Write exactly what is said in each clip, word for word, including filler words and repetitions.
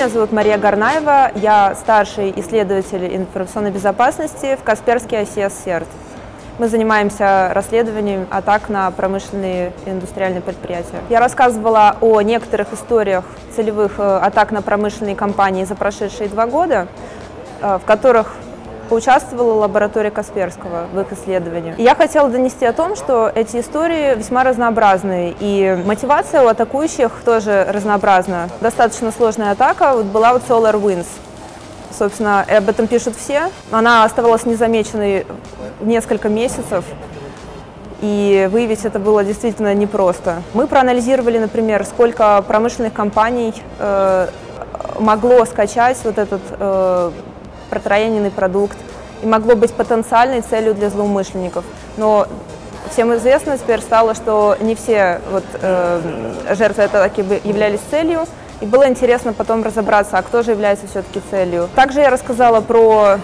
Меня зовут Мария Горнаева, я старший исследователь информационной безопасности в Касперский ай си эс серт. Мы занимаемся расследованием атак на промышленные и индустриальные предприятия. Я рассказывала о некоторых историях целевых атак на промышленные компании за прошедшие два года, в которых поучаствовала лаборатория Касперского в их исследовании. И я хотела донести о том, что эти истории весьма разнообразные, и мотивация у атакующих тоже разнообразна. Достаточно сложная атака вот была вот SolarWinds. Собственно, об этом пишут все. Она оставалась незамеченной несколько месяцев, и выявить это было действительно непросто. Мы проанализировали, например, сколько промышленных компаний э, могло скачать вот этот э, протроенный продукт и могло быть потенциальной целью для злоумышленников. Но всем известно теперь стало, что не все вот, э, жертвы атаки являлись целью. И было интересно потом разобраться, а кто же является все-таки целью. Также я рассказала про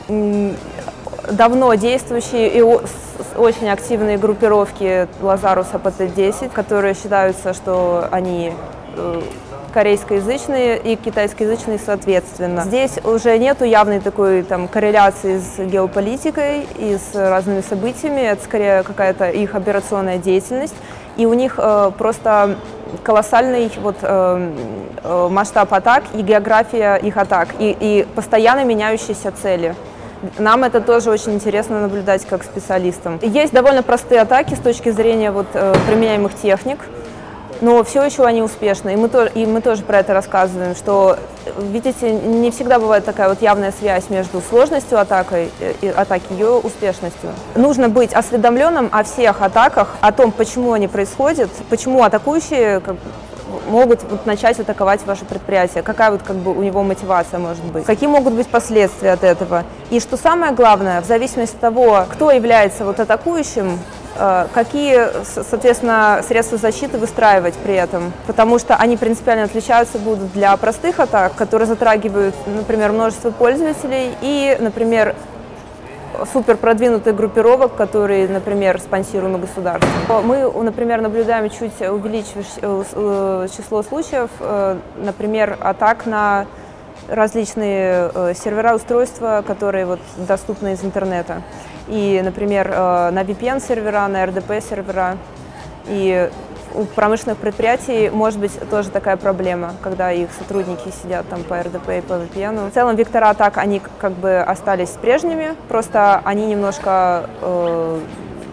давно действующие и очень активные группировки Лазаруса пэ тэ десять, которые считаются, что они корейскоязычные и китайскоязычные соответственно. Здесь уже нету явной такой там корреляции с геополитикой и с разными событиями, это скорее какая-то их операционная деятельность. И у них э, просто колоссальный вот, э, э, масштаб атак и география их атак, и, и постоянно меняющиеся цели. Нам это тоже очень интересно наблюдать как специалистам. Есть довольно простые атаки с точки зрения вот, э, применяемых техник, но все еще они успешны. И мы, тоже, и мы тоже про это рассказываем, что, видите, не всегда бывает такая вот явная связь между сложностью атакой и атаки и ее успешностью. Нужно быть осведомленным о всех атаках, о том, почему они происходят, почему атакующие как, могут вот, начать атаковать ваше предприятие, какая вот, как бы, у него мотивация может быть, какие могут быть последствия от этого. И что самое главное, в зависимости от того, кто является вот, атакующим, какие, соответственно, средства защиты выстраивать при этом, потому что они принципиально отличаются будут для простых атак, которые затрагивают, например, множество пользователей и, например, супер продвинутых группировок, которые, например, спонсируемы государством. Мы, например, наблюдаем чуть увеличившееся число случаев, например, атак на различные сервера, устройства, которые вот, доступны из интернета. И, например, на ви пи эн-сервера, на эр дэ пэ-сервера. И у промышленных предприятий может быть тоже такая проблема, когда их сотрудники сидят там по эр дэ пэ и по ви пи эн. В целом вектора атак, они как бы остались прежними, просто они немножко э,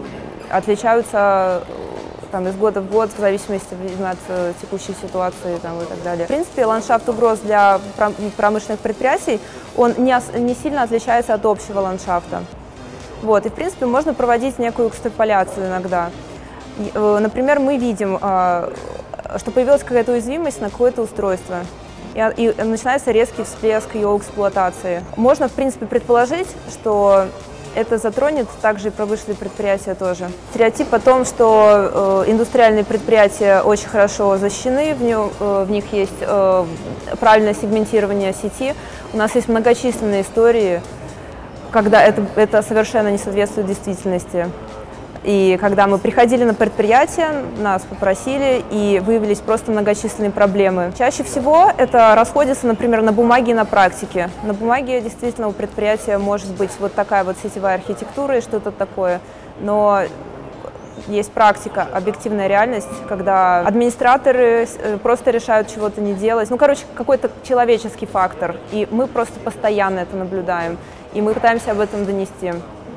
отличаются там, из года в год, в зависимости от текущей ситуации там, и так далее. В принципе, ландшафт угроз для промышленных предприятий, он не, не сильно отличается от общего ландшафта. Вот, и, в принципе, можно проводить некую экстраполяцию иногда. Например, мы видим, что появилась какая-то уязвимость на какое-то устройство, и начинается резкий всплеск ее эксплуатации. Можно, в принципе, предположить, что это затронет также и промышленные предприятия тоже. Стереотип о том, что э, индустриальные предприятия очень хорошо защищены, в, нем, э, в них есть э, правильное сегментирование сети. У нас есть многочисленные истории, когда это, это совершенно не соответствует действительности. И когда мы приходили на предприятие, нас попросили, и выявились просто многочисленные проблемы. Чаще всего это расходится, например, на бумаге и на практике. На бумаге действительно у предприятия может быть вот такая вот сетевая архитектура и что-то такое, но есть практика, объективная реальность, когда администраторы просто решают чего-то не делать. Ну, короче, какой-то человеческий фактор, и мы просто постоянно это наблюдаем, и мы пытаемся об этом донести.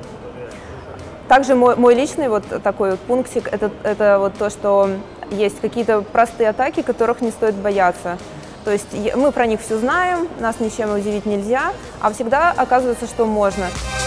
Также мой, мой личный вот такой вот пунктик, это, это вот то, что есть какие-то простые атаки, которых не стоит бояться. То есть мы про них все знаем, нас ничем удивить нельзя, а всегда оказывается, что можно.